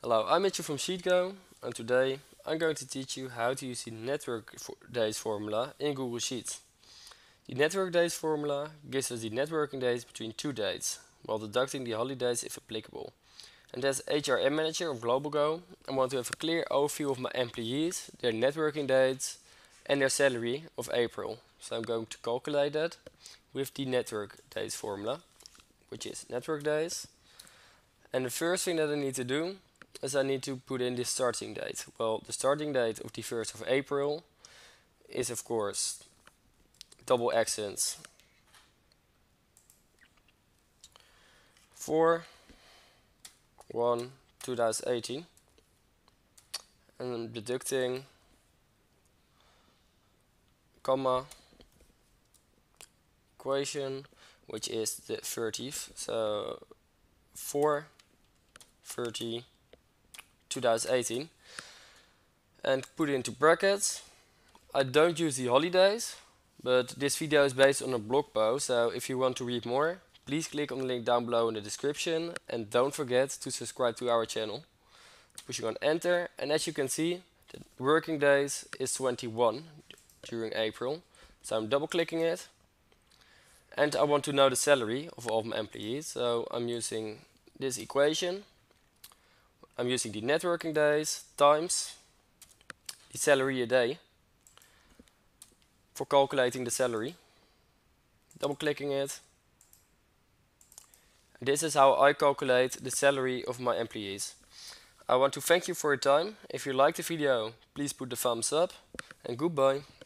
Hello, I'm Mitchell from SheetGo, and today I'm going to teach you how to use the network days formula in Google Sheets. The network days formula gives us the networking days between two dates, while deducting the holidays if applicable. And as HRM manager of GlobalGo, I want to have a clear overview of my employees, their networking dates, and their salary of April. So I'm going to calculate that with the network days formula, which is network days. And the first thing that I need to do is I need to put in the starting date. Well, the starting date of the 1st of April is of course double accents 4/1/2018, and I'm deducting comma equation, which is the 30th, so 4/30/2018, and put it into brackets. I don't use the holidays, but this video is based on a blog post, so if you want to read more, please click on the link down below in the description, and don't forget to subscribe to our channel. Pushing on enter, and as you can see, the working days is 21 during April, so I'm double clicking it, and I want to know the salary of all my employees, so I'm using this equation. I'm using the networking days times the salary a day for calculating the salary. Double clicking it. And this is how I calculate the salary of my employees. I want to thank you for your time. If you liked the video, please put the thumbs up, and goodbye.